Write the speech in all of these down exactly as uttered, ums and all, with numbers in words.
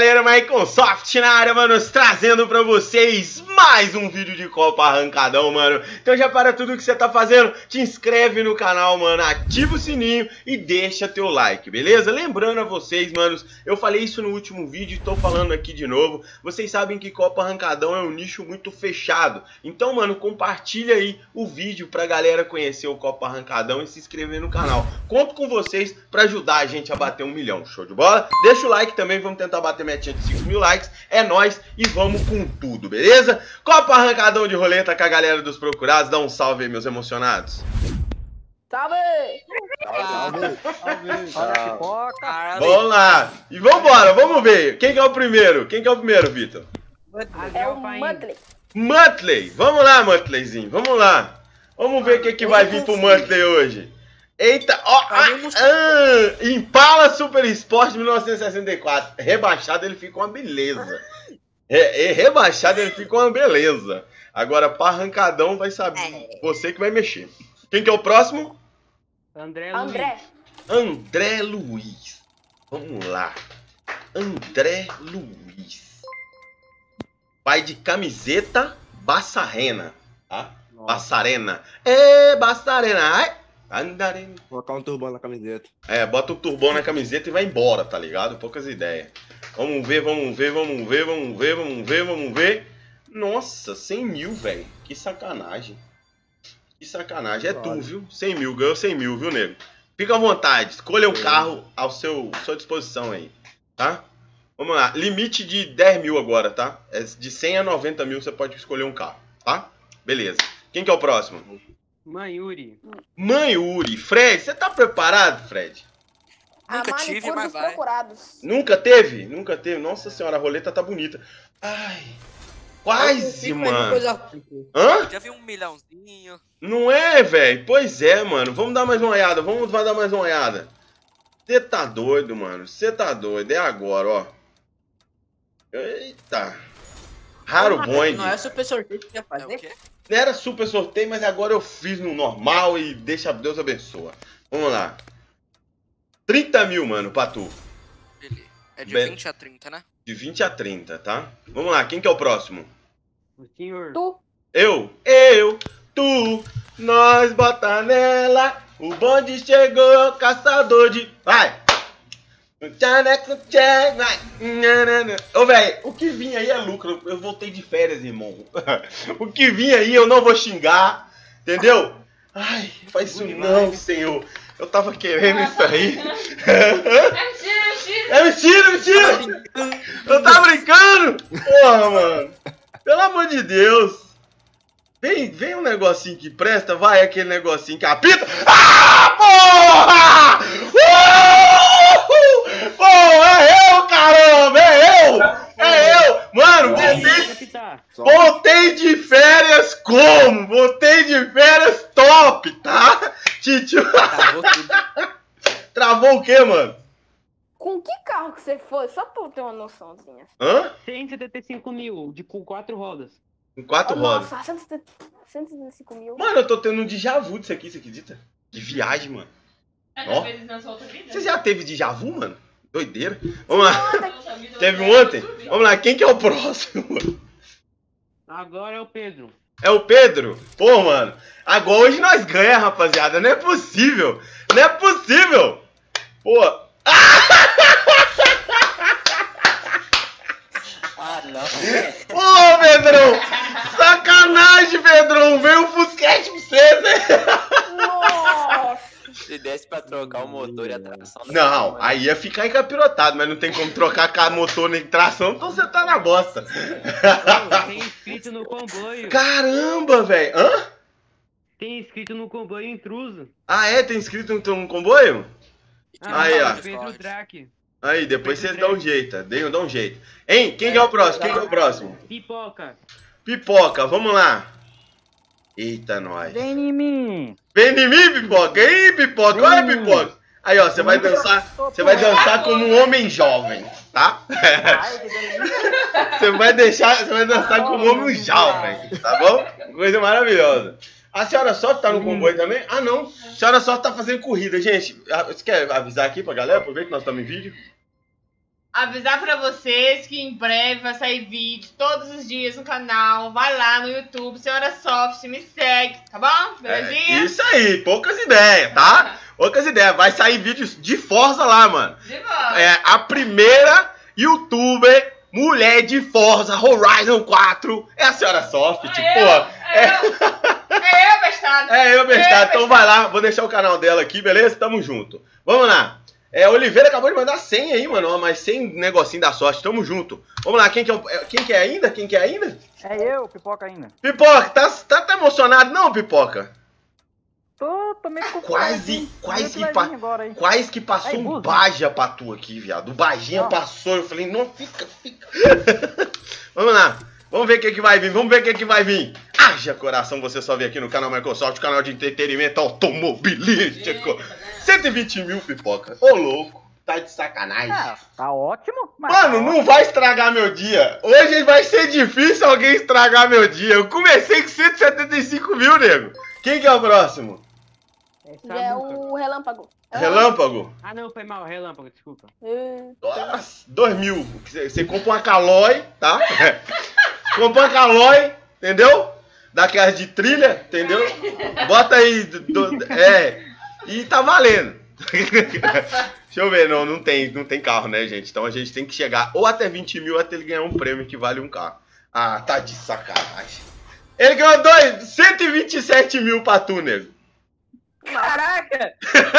galera, Maiconsoft na área, manos, trazendo pra vocês mais um vídeo de Copa Arrancadão, mano. Então já para tudo que você tá fazendo, te inscreve no canal, mano, ativa o sininho e deixa teu like, beleza? Lembrando a vocês, manos, eu falei isso no último vídeo e tô falando aqui de novo. Vocês sabem que Copa Arrancadão é um nicho muito fechado. Então, mano, compartilha aí o vídeo pra galera conhecer o Copa Arrancadão e se inscrever no canal. Conto com vocês pra ajudar a gente a bater um milhão, show de bola? Deixa o like também, vamos tentar bater metinha de cinco mil likes, é nóis e vamos com tudo, beleza? Copa Arrancadão de roleta com a galera dos procurados, dá um salve aí, meus emocionados. Salve! Salve! Salve! Salve! Vamos lá! E vambora, vamos ver. Quem que é o primeiro? Quem que é o primeiro, Vitor? É o Muttley. Muttley! Vamos lá, Muttleyzinho, vamos lá. Vamos ver o que, que vai vir pro Muttley hoje. Eita, ó, ah, ah, Impala Super Sport mil novecentos e sessenta e quatro. Rebaixado ele fica uma beleza. Re, rebaixado ele fica uma beleza. Agora, para arrancadão, vai saber. Você que vai mexer. Quem que é o próximo? André André. André Luiz. Vamos lá. André Luiz. Pai de camiseta Bassarena. Tá? Bassarena. Ê, Bassarena. Ai. Andarem. Colocar um turbão na camiseta. É, bota o turbão na camiseta e vai embora, tá ligado? Poucas ideias. Vamos ver, vamos ver, vamos ver, vamos ver, vamos ver, vamos ver. Nossa, cem mil, velho. Que sacanagem. Que sacanagem. É tu, viu? cem mil, ganhou cem mil, viu, nego? Fica à vontade, escolha um carro ao seu sua disposição aí, tá? Vamos lá, limite de dez mil agora, tá? É de cem a noventa mil você pode escolher um carro, tá? Beleza. Quem que é o próximo? Mayuri. Mayuri. Fred, você tá preparado, Fred? Nunca tive, mas vai. Procurados. Nunca teve? Nunca teve? Nossa senhora, a roleta tá bonita. Ai, quase, mano. Hã? Já vi um milhãozinho. Não é, velho? Pois é, mano. Vamos dar mais uma olhada. Vamos dar mais uma olhada. Você tá doido, mano. Você tá doido. É agora, ó. Eita. Raro Boing. Não é super sorteio que ia fazer? É o quê? Era super sorteio, mas agora eu fiz no normal e deixa Deus abençoa. Vamos lá. trinta mil, mano, pra tu. Beleza. É de Be- vinte a trinta, né? De vinte a trinta, tá? Vamos lá, quem que é o próximo? O senhor. Tu. Eu, eu, tu, nós bota nela. O bonde chegou, caçador de... Vai! Ô, velho, o que vinha aí é lucro. Eu voltei de férias, irmão. O que vinha aí eu não vou xingar, entendeu? Ai, faz isso não, senhor. Eu tava querendo isso aí. É mentira, mentira! Eu tava brincando! Porra, mano. Pelo amor de Deus. Vem, vem um negocinho que presta, vai aquele negocinho que apita. Ah, porra! Uh! Porra, é eu, caramba! É eu! É eu! Mano, voltei, voltei de férias como? Voltei de férias top, tá? Titio. Travou tudo. Travou o quê, mano? Com que carro que você foi? Só pra eu ter uma noçãozinha. Hã? cento e setenta e cinco mil, de com quatro rodas. Com quatro Oh, rodas. nossa, cento e setenta e cinco mil. Mano, eu tô tendo um déjà vu disso aqui, você acredita? De viagem, mano. Ó. Você já teve déjà vu, mano? Doideira. Vamos lá. Teve um ontem? Vamos lá, quem que é o próximo? Agora é o Pedro. É o Pedro? Pô, mano. Agora hoje nós ganhamos, rapaziada. Não é possível. Não é possível. Pô. Ah, não. Ô, Pedrão. Sacanagem, Pedrão. Veio o Fusquete pra você, né? Nossa. Se desse pra trocar o motor e a tração... Não, aí ia ficar encapirotado, mas não tem como trocar ca- motor nem tração, então você tá na bosta. Ô, tem inscrito no comboio. Caramba, velho. Hã? Tem inscrito no comboio intruso. Ah, é? Tem inscrito no um comboio? Ah, Aí, ó. Pedro Drac. Aí, depois vocês dão um jeito, dê- dá um jeito. Hein, quem que é o próximo? Quem que é o próximo? Pipoca. Pipoca, vamos lá. Eita, nós. Vem em mim. Vem em mim, Pipoca. Ih, Pipoca, olha, Pipoca. Aí, ó, você vai dançar, você vai dançar como um homem jovem, tá? Você vai deixar, você vai dançar como um homem jovem, tá bom? Coisa maravilhosa. A senhora só tá no comboio também? Ah, não. A senhora só tá fazendo corrida, gente. Você quer avisar aqui pra galera? Aproveita que nós estamos em vídeo. avisar pra vocês que em breve vai sair vídeo todos os dias no canal. Vai lá no YouTube, Senhora Soft, me segue, tá bom? Belezinha? É, isso aí, poucas ideias, tá? Poucas ideias. Vai sair vídeos de Forza lá, mano. De volta. É a primeira youtuber mulher de Forza Horizon quatro. É a Senhora Soft, É pô. eu, é É, eu, é eu, bestado. é eu, bestado. Então bestado. vai lá, vou deixar o canal dela aqui, beleza? Tamo junto. Vamos lá. É, Oliveira acabou de mandar cem aí, mano. Ó, mas cem negocinho da sorte. Tamo junto. Vamos lá, quem que é, o- é- quem que é ainda? Quem que é ainda? É eu, pipoca ainda. Pipoca, tá, tá, tá emocionado não, Pipoca? Tô, tô meio preocupado, Quase, hein? quase Vamos ver que vai pa- vir agora, hein? Quase que passou Aí, um Busa. Baja pra tu aqui, viado. O Bajinha Ó. passou, eu falei, não, fica, fica. Vamos lá, vamos ver o que, que vai vir, vamos ver o que, que vai vir. Haja coração, você só vê aqui no canal Microsoft, canal de entretenimento automobilístico. cento e vinte mil, Pipoca. Ô, louco, tá de sacanagem. Ah, tá ótimo. mas Mano, tá não vai estragar meu dia. Hoje vai ser difícil alguém estragar meu dia. Eu comecei com cento e setenta e cinco mil, nego. Quem que é o próximo? ótimo. Já é Samuca. o relâmpago. Relâmpago? Ah, não, foi mal, relâmpago, desculpa. É. Nossa, dois mil. Você você compra uma Caloi, tá? Compra uma Caloi, entendeu? Daquelas de trilha, entendeu? Bota aí, do- do- é, e tá valendo. Deixa eu ver, não, não tem, não tem carro, né, gente? Então a gente tem que chegar ou até vinte mil até ele ganhar um prêmio que vale um carro. Ah, tá de sacanagem. Ele ganhou dois, cento e vinte e sete mil pra tu, nego. Caraca!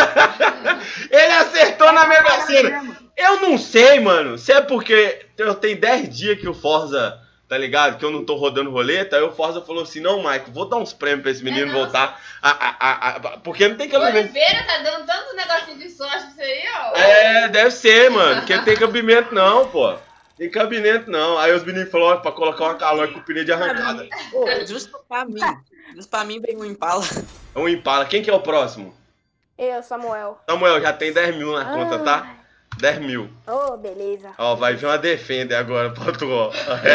Ele acertou na Mega Sena. Eu não sei, mano. Se é porque eu tenho dez dias que o Forza, tá ligado? Que eu não tô rodando roleta. Aí o Forza falou assim: não, Mike, vou dar uns prêmios pra esse menino É, nossa. voltar. A, a, a, a- porque não tem cabimento. Oliveira tá dando tanto negocinho de sorte pra você aí, ó. É, deve ser, mano. Porque não tem cabimento, não, pô. Tem cabimento, não. Aí os meninos falaram: ó, pra colocar uma calor com pneu de arrancada. Pô, justo pra mim. Justo pra mim veio um Impala. É um Impala. Quem que é o próximo? Eu, Samuel. Samuel, já tem dez mil na conta, tá? dez mil. Oh, beleza. Ó, vai vir uma Defender agora pra tu, ó.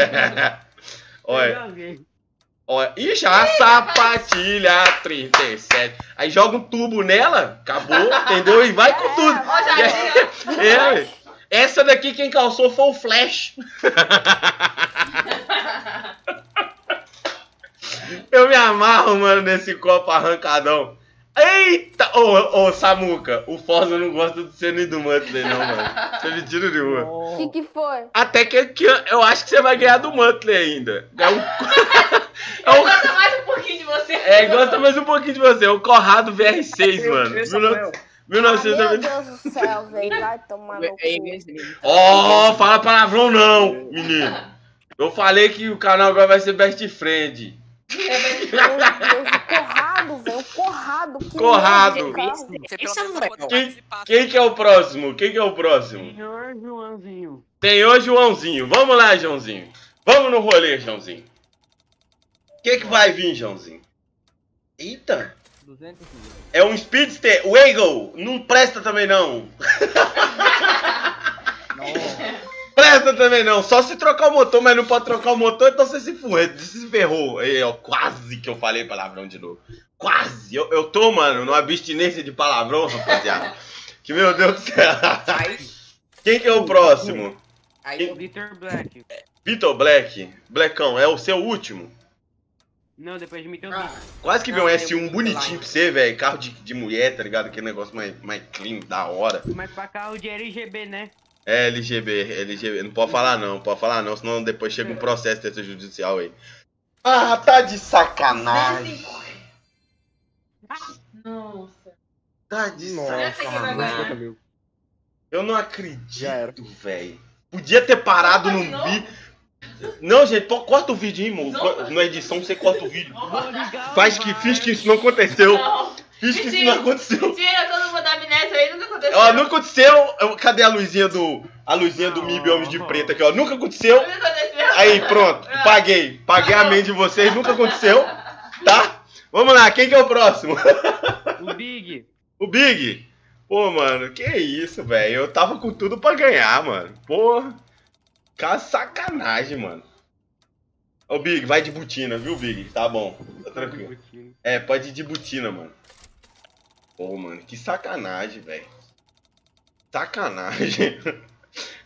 Olha, olha. E já sapatilha trinta e sete. Aí joga um tubo nela, acabou, entendeu? E vai com tudo. Ó, já aqui, ó. É, essa daqui quem calçou foi o Flash. Eu me amarro, mano, nesse copo arrancadão. Eita! Ô, ô, Samuca, o Forza não gosta do cena e do Muttley, não, mano. Você me tira de uma. O que que foi? Até que, que eu acho que você vai ganhar do Muttley ainda. É um. É, Eu um, gosto mais um pouquinho de você. é gosta mais um pouquinho de você. É o Corrado V R seis, mano. Eu, Samuel. mil Ah, novecentos e meu noventa. Deus do céu, velho. Vai tomar no É cu. esse. Ó, fala palavrão não, menino. Eu falei que o canal agora vai ser Best Friend. Meu Deus, o Corrado, velho. O Corrado. Que Corrado. merda de carro. Você pelo Esse é menos um vai poder legal. Quem, participar. quem que é o próximo? Quem que é o próximo? Senhor Joãozinho. Tem o Joãozinho. Vamos lá, Joãozinho. Vamos no rolê, Joãozinho. O que que vai vir, Joãozinho? Eita. duzentos e cinquenta. É um Speedster Waggle. Não presta também, não. Presta também, não. Só se trocar o motor, mas não pode trocar o motor, então você se ferrou. Se ferrou. Aí, ó, quase que eu falei palavrão de novo. Quase. Eu, eu tô, mano, numa abstinência de palavrão, rapaziada. Que, meu Deus do céu. Aí, Quem que é o próximo? aí Victor Black. Vitor Black. Blackão, é o seu último? Não, depois de mim tem o Ah, Victor. Quase que Não, veio um tem S um muito bonitinho lá. pra você, velho. Carro de, de mulher, tá ligado? Aquele negócio mais, mais clean, da hora. Mas pra carro de L G B, né? É L G B, L G B. Não pode falar não, pode falar não, senão depois chega um processo extrajudicial aí. Ah, tá de sacanagem. Nossa. Tá de Nossa, quem vai ganhar? sacanagem. Eu não Já era. acredito, velho. Podia ter parado Opa, de num novo? vídeo. Não, gente, pô, corta o vídeo aí, irmão. Não. Na edição você corta o vídeo. Vou ligar Faz o que, VAR. finge que isso não aconteceu. Não. Finge que isso Mentira. não aconteceu. Mentira, todo mundo da amnésia aí, nunca aconteceu. Ó, nunca aconteceu. Eu- Cadê a luzinha do. A luzinha do Não. M I B Homens de Preto aqui, ó. Nunca aconteceu. Nunca aconteceu. Aí, pronto. Paguei. Paguei a mente de vocês. Nunca aconteceu. Tá? Vamos lá. Quem que é o próximo? O Big. O Big. Pô, mano. Que isso, velho. Eu tava com tudo pra ganhar, mano. Porra. Cara, sacanagem, mano. Ô, Big, vai de botina, viu, Big? Tá bom. Tá tranquilo. É, pode ir de botina, mano. Pô, mano, que sacanagem, velho. Sacanagem.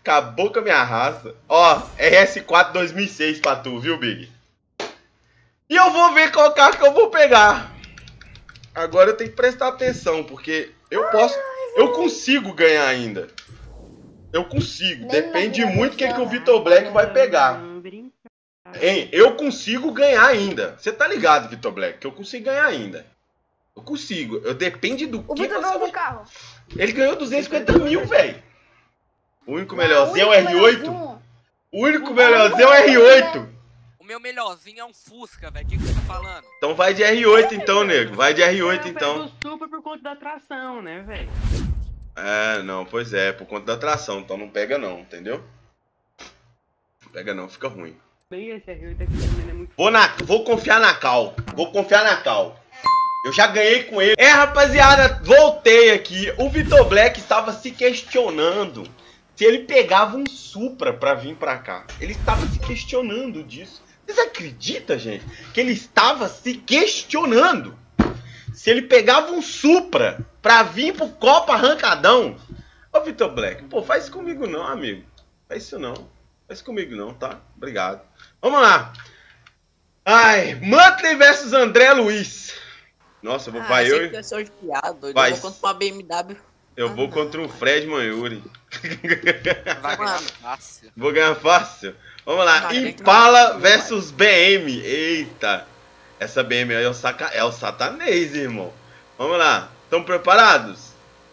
Acabou com a minha raça. Ó, R S quatro dois mil e seis pra tu, viu, Big? E eu vou ver qual carro que eu vou pegar. Agora eu tenho que prestar atenção, porque eu posso... Eu consigo ganhar ainda. Eu consigo. Nem Depende imagina muito o que, que o funcionar. Vitor Black vai pegar. Hein? Eu consigo ganhar ainda. Você tá ligado, Vitor Black, que eu consigo ganhar ainda. Eu consigo. Eu depende do O que Vitor você ganhou vai... do carro. Ele ganhou duzentos e cinquenta mil, velho. O único Não, melhorzinho é o único R oito. melhorzinho. O único melhorzinho é o R oito. O meu melhorzinho é um Fusca, velho. O que, que você tá falando? Então vai de R oito então, nego. Vai de R oito Eu então. pego o super por conta da tração, né, velho? É, não, pois é, por conta da tração. Então não pega não, entendeu? Não pega não, fica ruim. Bem, esse R oito aqui também é muito... Vou, na, vou confiar na Cal. Vou confiar na Cal. Eu já ganhei com ele. É, rapaziada, voltei aqui. O Vitor Black estava se questionando se ele pegava um Supra pra vir pra cá. Ele estava se questionando disso. Vocês acreditam, gente? Que ele estava se questionando se ele pegava um Supra pra vir pro Copa Arrancadão. Ô, Vitor Black, pô, faz isso comigo não, amigo. Faz isso não. Faz isso comigo não, tá? Obrigado. Vamos lá. Ai, Muttley versus André Luiz. Nossa, eu vou, Ah, vai eu, eu sou de piada, doido. Vai. Eu vou contra uma B M W. eu Ah, vou não. contra o Fred Manhuri. Vai ganhar Mano. fácil. Vou ganhar fácil. Vamos lá, Mas tem que Impala não vai. versus B M. Eita, essa B M aí é o, saca... é o satanês, irmão. Vamos lá, estão preparados?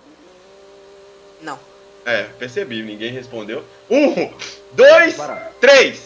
Não. É, percebi, ninguém respondeu. Um, dois, três.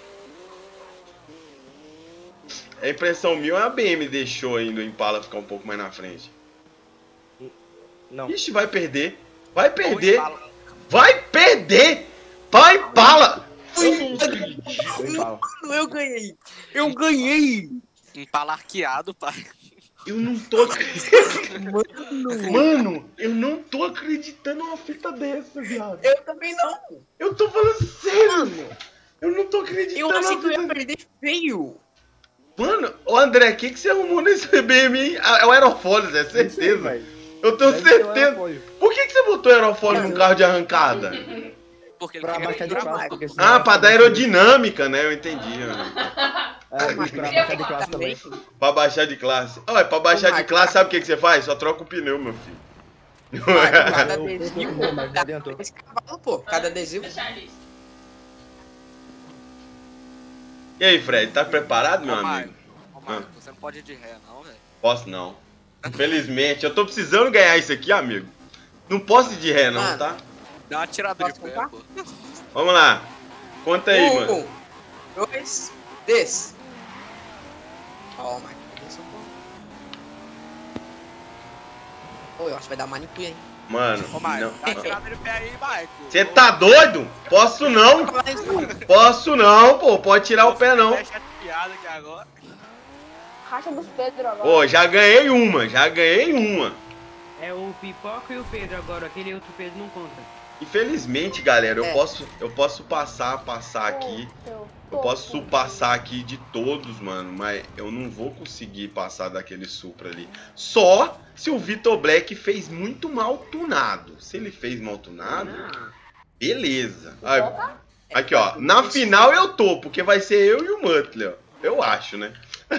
A impressão minha, a B M deixou ainda o Impala ficar um pouco mais na frente. Não. Ixi, vai perder. Vai Ou perder. Impala. Vai perder. Vai Impala. Eu falo. Mano, eu ganhei. Eu ganhei. Impala arqueado, pai. Eu não tô acreditando. Mano, eu não tô acreditando numa fita dessa, viado. Eu também não. Eu tô falando sério. Eu não tô acreditando. Eu achei que eu ia numa fita- perder feio. Mano, ô André, o que, que você arrumou nesse B M aí? Ah, é o aerofólio, é certeza. Eu tenho Deve ser o certeza. aerofólio. Por que, que você botou aerofólio num carro de arrancada? Porque ele Pra queria baixar de entrar classe. mais. Porque senão Ah, pra fica dar mais aerodinâmica, né? Eu entendi. Mano. É, mas pra baixar de classe também. Pra baixar de classe. Olha, pra baixar de classe, sabe o que, que você faz? Só troca o pneu, meu filho. Cada Eu- eu- eu- adesivo. eu- mas não adiantou. Esse cavalo, pô. Cada adesivo. E aí, Fred, tá preparado, meu Ô, amigo? Marco, ô, Marco, você não pode ir de ré, não, velho. Posso não. Infelizmente, eu tô precisando ganhar isso aqui, amigo. Não posso ir de ré, não, Mano. tá? Dá uma tirada de Posso pé, contar? pô. Vamos lá. Conta aí, mano. Um, dois, desce. Ó, Marco. Desce um pouco. Ô, eu acho que vai dar manicure, hein? Mano, Ô, Marco, não. dá uma tirada de pé aí, Marco. Você tá doido? Posso não. Posso não, pô. Pode tirar o pé, não. Fecha a piada aqui agora. Racha dos Pedro agora. Pô, já ganhei uma. Já ganhei uma. É o Pipoca e o Pedro agora, aquele outro Pedro não conta. Infelizmente, galera, eu É. posso eu posso passar, passar aqui. Eu posso passar aqui de todos, mano, mas eu não vou conseguir passar daquele Supra ali. Só se o Vitor Black fez muito mal tunado. Se ele fez mal tunado, beleza. Aí, aqui, ó. Na final eu tô, porque vai ser eu e o Muttley, ó. Eu acho, né?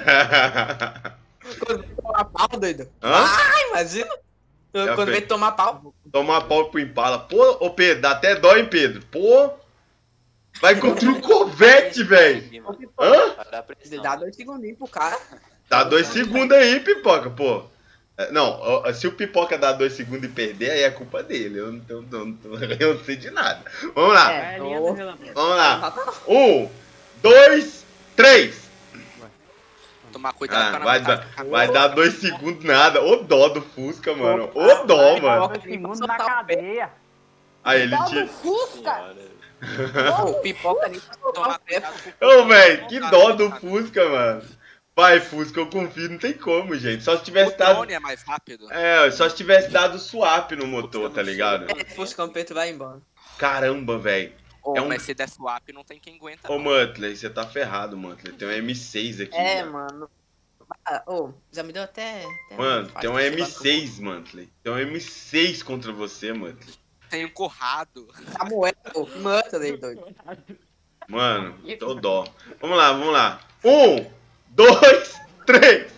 Quando vem tomar pau, doido. Hã? Ai, imagina. Já Quando fez. vem tomar pau. Tomar pau pro Impala. Pô, ô Pedro, dá até dó, hein, Pedro? Pô. Vai contra o Corvette, velho. Hã? Dá dois segundinhos pro cara. Dá dois segundos aí, Pipoca, pô. É, não, ó, se o Pipoca dá dois segundos e perder, aí é culpa dele. Eu não, eu não, eu não sei de nada. Vamos lá, É. É a linha do relâmpago. vamos lá. Um, dois, três. Tomar cuidado Ah, pra não vai, botar dar, a vai dar dois segundos nada. Ô dó do Fusca, mano. Ô dó, mano. Segundo na cadeia. Aí ele Dó do tira. Fusca. Pô, pipoca ali pra soltar Tomar o pé. cuidado com o Ô, velho, que Cara, dó do cara. Fusca, mano. Vai, Fusca, eu confio, não tem como, gente. Só se O tivesse dado. drone é mais rápido. É, só se tivesse dado swap no motor, tá ligado? É, fosse o peito vai embora. Caramba, velho. Ô, É um- mas se der swap, não tem quem aguenta. Ô, não. Muttley, você tá ferrado, Muttley. Tem um M seis aqui. É, velho. mano. Ah, ô, já me deu até. até Mano, fácil tem um de M chegar no- seis, Muttley. Tem um M seis contra você, Muttley. Tem um corrado. Samuel, que mata dele, doido. Mano, tô dó. Vamos lá, vamos lá. Um, dois, três.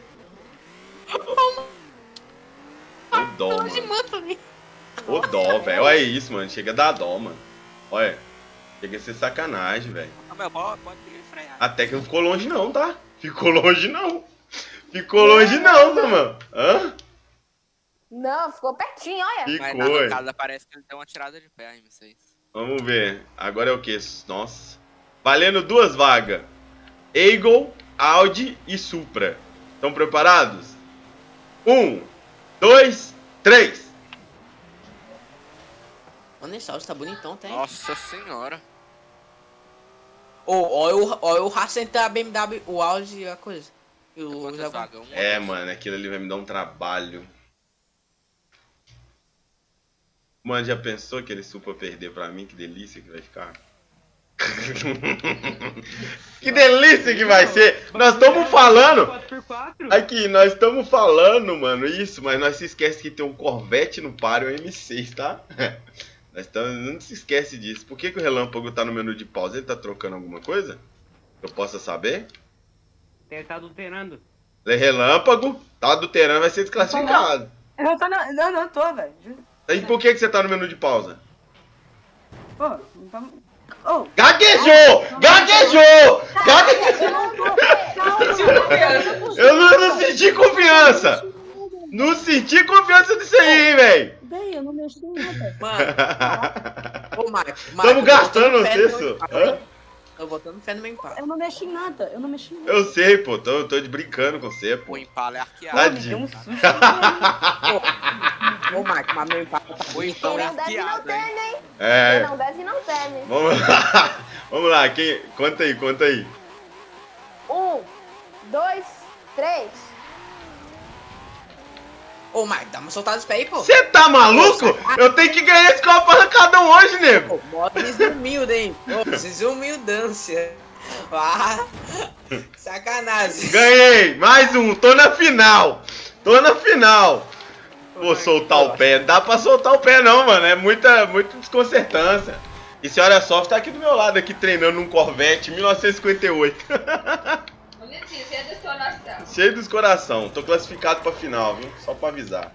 O dó, mano. O dó, velho. Olha isso, mano. Chega a dar dó, mano. Olha. Chega a ser sacanagem, velho. Meu, pode frear. Até que não ficou longe não, tá? Ficou longe não. Ficou longe não, tá, mano? Hã? Não, ficou pertinho, olha. Mas na Ficou, ué. arrancada parece que ele deu uma tirada de pé, M seis. Vamos ver. Agora é o que? Nossa. Valendo duas vagas. Eagle, Audi e Supra. Estão preparados? Um, dois, três. Mano, esse áudio tá bonitão, tem. Nossa senhora. Ô, olha o, olha o Racing da B M W, o Audi e a coisa. E o Quantas vagas? Uma, É, duas. mano, aquilo ali vai me dar um trabalho. Mano, já pensou aquele Supra perder pra mim? Que delícia que vai ficar. Que delícia que vai ser. Nós estamos falando. quatro por quatro? Aqui, nós estamos falando, mano, isso, mas nós se esquece que tem um Corvette no páreo M seis, tá? Nós tamo, não se esquece disso. Por que, que o Relâmpago tá no menu de pausa? Ele tá trocando alguma coisa? Que eu possa saber? Ele tá adulterando. Relâmpago, tá adulterando, vai ser desclassificado. Eu tô na... Não, não tô, velho. E por que, que você tá no menu de pausa? Pô, não tá... Oh, Gaguejou! Gaguejou! Gaguejou! Eu não, não senti confiança! Não senti confiança disso aí, hein, velho! Véi, eu não mexi em nada. Mano. Ô, Marco. Estamos gastando você, senhor. Tô botando fé no meu empate. Eu não mexi em nada, eu não mexi em nada. Eu sei, pô. Tô, tô de brincando com você, pô. O Impala é arqueado. Tá Me deu um Tadinho. susto. Ô, Marco, mas meu empate tá O bonitão, Impala é Quem não deve não arqueado, hein? teme, hein? É. Quem não deve não teme. Vamos lá. Vamos lá. Quem... Conta aí, conta aí. Um, dois, três. Ô, Marco, dá uma soltada dos pés aí, pô. Você tá maluco? Eu tenho que ganhar esse copo arrancadão hoje, nego. Pô, modo desumilde, hein? Pô, desumildância. Ah, sacanagem. Ganhei. Mais um. Tô na final. Tô na final. Vou soltar o pé. Não dá pra soltar o pé, não, mano. É muita, muita desconcertância. E senhora Soft tá aqui do meu lado, aqui treinando num Corvette mil novecentos e cinquenta e oito. Bonitinho, cheio de coração. Cheio dos coração. Tô classificado pra final, viu? Só pra avisar.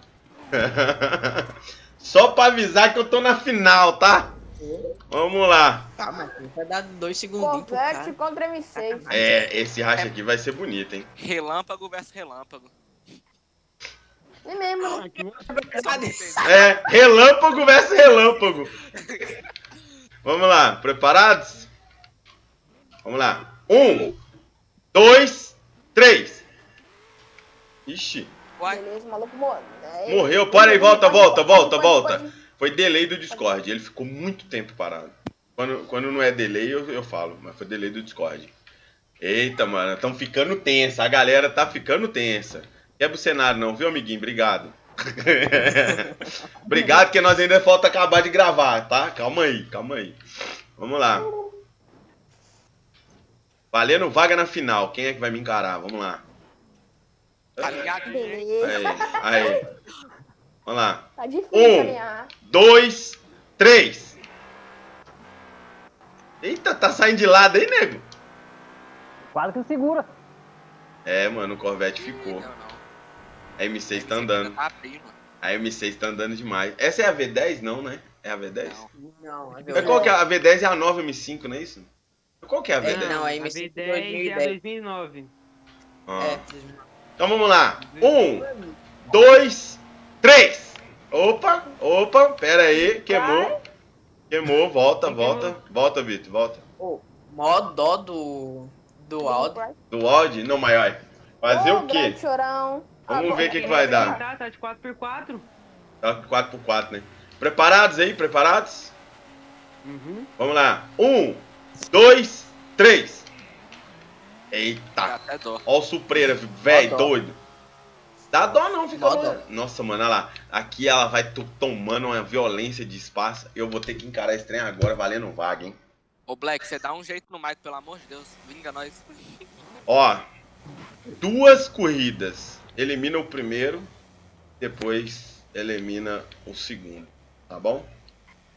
Só pra avisar que eu tô na final, tá? Vamos lá. Tá, Marco, vai dar dois segundinhos pro Corvette cara. contra M seis. É, esse racha aqui vai ser bonito, hein? Relâmpago versus relâmpago. É mesmo, né? É, relâmpago versus relâmpago. Vamos lá, preparados? Vamos lá. Um, dois, três. Ixi, Uai, Beleza, o maluco morreu. É, morreu. Para aí, volta, volta, volta, Pode, volta. pode. Foi delay do Discord. Ele ficou muito tempo parado. Quando, quando não é delay, eu, eu falo, mas foi delay do Discord. Eita, mano, tão ficando tensa. A galera tá ficando tensa. Quebra o cenário não, viu, amiguinho? Obrigado. Obrigado, que nós ainda falta acabar de gravar, tá? Calma aí, calma aí. Vamos lá. Valendo vaga na final. Quem é que vai me encarar? Vamos lá. tá ligado? Beleza. Aí, aí. Vamos lá. Tá difícil Um. alinhar. Dois, três. Eita, tá saindo de lado aí, nego? Quase que segura. É, mano, o Corvette ficou. Não, não. A M seis tá andando. Tá abrindo. A M seis tá andando demais. Essa é a V dez? Não, né? É a V dez? Não. Não, é Mas qual que é? A V dez é a nova M cinco, não é isso? Qual que é a V É, dez? não, a A M V cinco dez é a dois mil e nove. Ah. É, Então vamos lá. Um, dois, três. Opa, opa, pera aí. Queimou. Queimou, volta, volta. Volta, Vitor, volta. Pô, mó dó do. do Audi. Do Audi? Não, mas olha. Fazer Ô, o quê? grande chorão. Vamos ver o que, que vai dar. Tá, tá de quatro por quatro. Tá quatro por quatro, né? Preparados aí? Preparados? Uhum. Vamos lá. Um, dois, três. Dá Eita. até dó. Ó o Supreira, velho, Dó. doido. Dá dó não, fica Dó, dó. dó. Nossa, mano, olha lá. Aqui ela vai to- tomando uma violência de espaço. Eu vou ter que encarar esse trem agora, valendo vaga, hein? Ô, Black, você dá um jeito no Mike, pelo amor de Deus. Vinga nós. Ó, duas corridas. Elimina o primeiro, depois elimina o segundo, tá bom?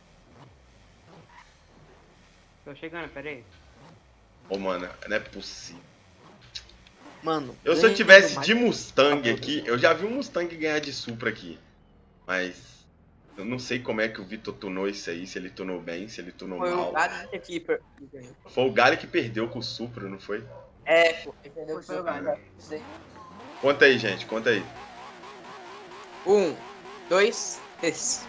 Tô chegando, peraí. Ô, mano, não é possível. Mano. Eu se eu tivesse de Mustang aqui, eu já vi um Mustang ganhar de Supra aqui. Mas eu não sei como é que o Vitor tunou isso aí, se ele tunou bem, se ele tunou Foi mal. o Galho que per- Foi o Galho que perdeu com o Supra, não foi? É, pô, entendeu? Foi o Galho. Conta aí, gente, conta aí. Um, dois, três.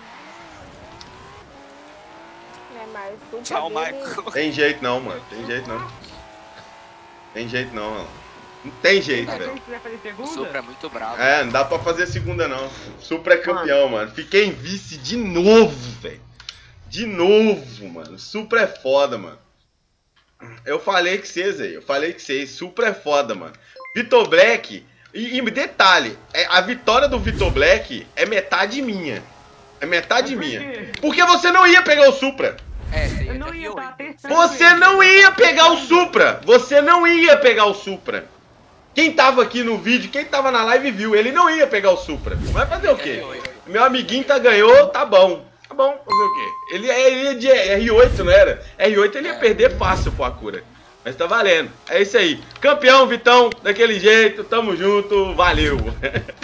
É, mas o Supra Tchau, dele- Michael. Tem jeito não, mano, tem jeito não. Tem jeito não, mano. Não tem jeito, Mas velho. quem quiser fazer O segunda? Supra é muito bravo. É, não dá pra fazer segunda não. Supra é campeão, mano. Fiquei em vice de novo, velho. De novo, mano. Supra é foda, mano. Eu falei que vocês aí, eu falei que vocês. Supra é foda, mano. Vitor Black, e, e detalhe, é, a vitória do Vitor Black é metade minha. É metade Mas por minha. quê? Porque você não ia pegar o Supra. É, você Eu ia não de ia F oito. estar testando. Você ele. não ia pegar o Supra. Você não ia pegar o Supra. Quem tava aqui no vídeo, quem tava na live viu, ele não ia pegar o Supra. Vai fazer o quê? Meu amiguinho tá ganhou, tá bom. Tá bom, fazer o quê? Ele, ele ia de R oito, não era? R oito ele ia perder fácil pro Acura. Mas tá valendo. É isso aí. Campeão, Vitão, daquele jeito. Tamo junto. Valeu.